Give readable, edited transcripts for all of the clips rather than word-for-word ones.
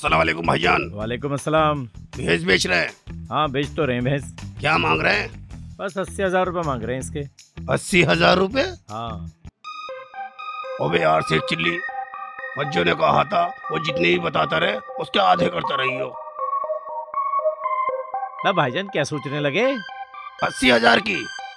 अस्सलाम वालेकुम भाईजान। वालेकुम अस्सलाम। भैंस बेच रहे हैं? हाँ बेच तो रहे हैं भैंस। क्या मांग रहे हैं? बस 80,000 रुपए मांग रहे हैं इसके। 80,000 रुपए? हाँ। अबे यार शेख चिल्ली, फज्जो ने कहा था वो जितने भी बताता रहे उसके आधे करता रही हो। ना भाईजान क्या सोचने लगे? 80,000 की?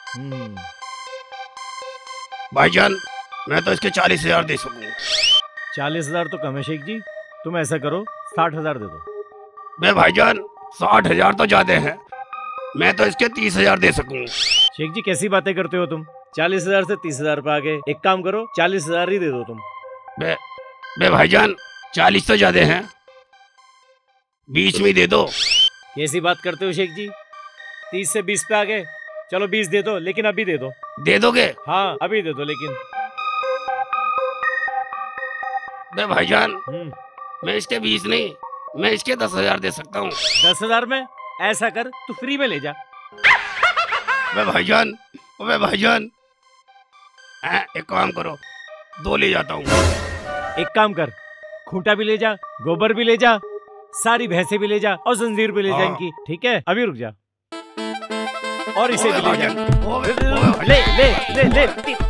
भाईजान मैं तो इसके 40,000 दे सकूं। 40,000 तो कम है शेख जी, तुम ऐसा करो 60,000 दे दो। बे भाईजान 60,000 तो ज्यादा है, मैं तो इसके 30,000 दे सकूं। शेख जी कैसी बातें करते हो तुम? 40,000 से 30,000 पे आ गए। एक काम करो 40,000 ही दे दो तुम। बे भाईजान 40 तो ज्यादा है, बीच में दे दो। कैसी बात करते हो शेख जी? 30 से 20 पे आ गए। चलो 20 दे दो, लेकिन अभी दे दो। दे दोगे? हाँ अभी दे दो लेकिन। बे भाईजान मैं इसके 20 नहीं, मैं इसके 10,000 दे सकता हूँ। 10,000 में? ऐसा कर तू फ्री में ले जा। बे भाईजान एक काम करो, 2 ले जाता हूँ। एक काम कर, खूंटा भी ले जा, गोबर भी ले जा, सारी भैंसे भी ले जा और जंजीर भी ले जा इनकी। ठीक है अभी रुक जा। और इसे भी ले जा। ले ले ले ले।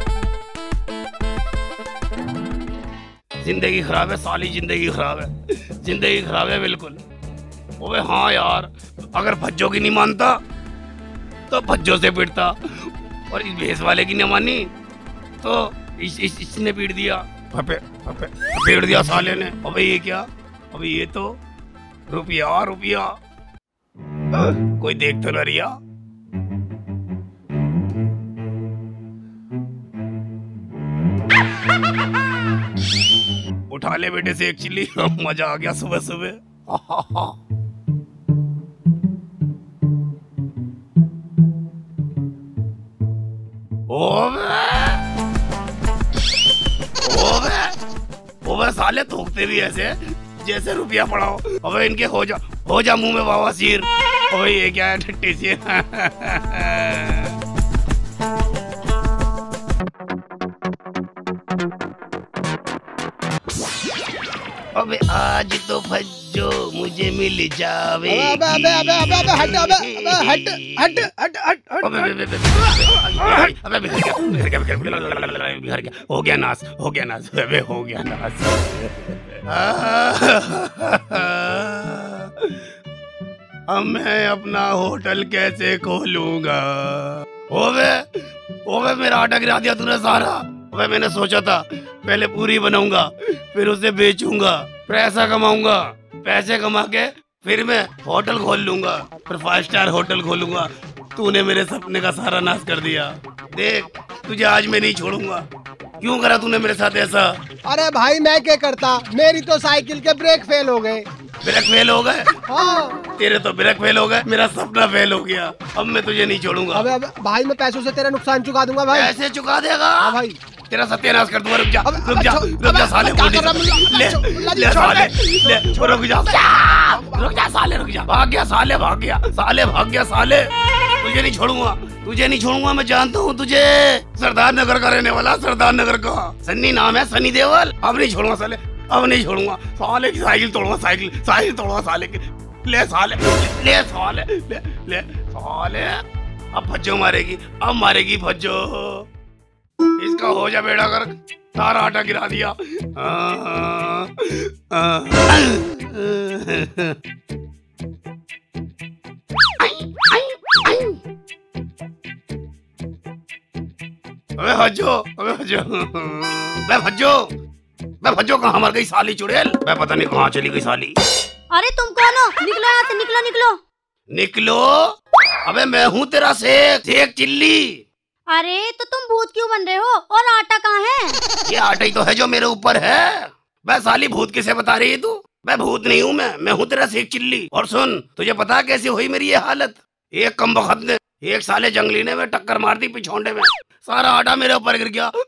जिंदगी खराब है साली, जिंदगी खराब है, जिंदगी खराब है बिल्कुल। ओए हाँ यार, अगर भज्जो की नहीं मानता तो भज्जो से पीटता, और इस भैंस वाले की नहीं मानी तो इसने पीट दिया। पीट दिया साले ने। अबे ये क्या? अबे ये तो रुपया रुपया। कोई देख तो न रिया। उठा ले बेटे से एक चिल्ली, मजा आ गया सुबह सुबह। ओबे साले थूकते भी ऐसे जैसे रुपया पड़ा हो। अबे इनके हो जा मुंह में बवासीर। ओए ये क्या है ठट्टी सी। अबे आज तो भज्जो मुझे मिल जावे। अबे हट बिहार क्या हो गया नाश, हो गया नाश, हो गया नाश। अब मैं अपना होटल कैसे खोलूंगा? ओवे मेरा आटा गिरा दिया तूने सारा। ओवे मैंने सोचा था पहले पूरी बनाऊंगा, फिर उसे बेचूंगा, पैसा कमाऊंगा, पैसे कमा के फिर मैं होटल खोल लूंगा, फिर 5 स्टार होटल खोलूंगा। तूने मेरे सपने का सारा नाश कर दिया। देख तुझे आज मैं नहीं छोड़ूंगा। क्यों करा तूने मेरे साथ ऐसा? अरे भाई मैं क्या करता, मेरी तो साइकिल के ब्रेक फेल हो गए। ब्रेक फेल हो गए? हाँ। तेरे तो ब्रेक फेल हो गए, मेरा सपना फेल हो गया। अब मैं तुझे नहीं छोड़ूंगा। अबे भाई मैं पैसों से तेरा नुकसान चुका दूंगा भाई। ऐसे चुका देगा? हाँ भाई। तेरा सत्यानाश कर दूंगा। रुक जा साले, ले साले, रुक जा साले, भाग गया साले। तुझे नहीं छोड़ूंगा, मैं जानता हूँ तुझे। सरदार नगर का रहने वाला, सरदार नगर का सन्नी नाम है, सनी देओल। अब नहीं छोड़ूंगा साले, अब नहीं छोड़ूंगा साले की साइकिल तोड़ूंगा, साइकिल तोड़ूंगा साले की। ले साले। अब भज्जो मारेगी, अब मारेगी भज्जो। इसका हो जा बेड़ा कर, सारा आटा गिरा दिया। भज्जो कहाँ मर गई साली चुड़ैल? मैं पता नहीं कहाँ चली गई साली। अरे तुम कौन हो? निकलो यहाँ से, निकलो। अबे मैं हूँ तेरा शेख चिल्ली। अरे तो तुम भूत क्यों बन रहे हो? और आटा कहाँ है? ये आटा ही तो है जो मेरे ऊपर है। मैं साली भूत किसे बता रही है तू? मैं भूत नहीं हूँ, मैं हूँ तेरा शेख चिल्ली। और सुन, तुझे पता कैसी हुई मेरी ये हालत? एक कमबख्त ने, एक साले जंगली ने मैं टक्कर मार दी पिछोंडे में, सारा आटा मेरे ऊपर गिर गया।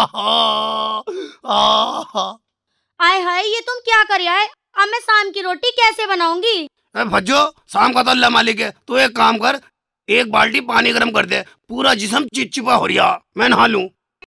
आय हाय, ये तुम क्या कर रहा है? अब मैं शाम की रोटी कैसे बनाऊंगी? भज्जो शाम का तो अल्लाह मालिक है। तू एक काम कर, 1 बाल्टी पानी गर्म कर दे, पूरा जिस्म चिपचिपा हो रहा, मैं नहा लूं।